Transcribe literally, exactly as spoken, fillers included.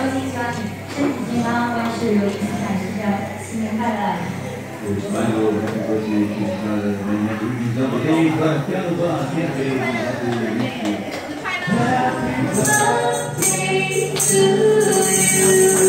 希希望你身体健康，万事如意，心想事成，新年快乐！ 我是班友，我是平时每年都比较可以赚这样多少钱可以拿出一起。Happy birthday to you.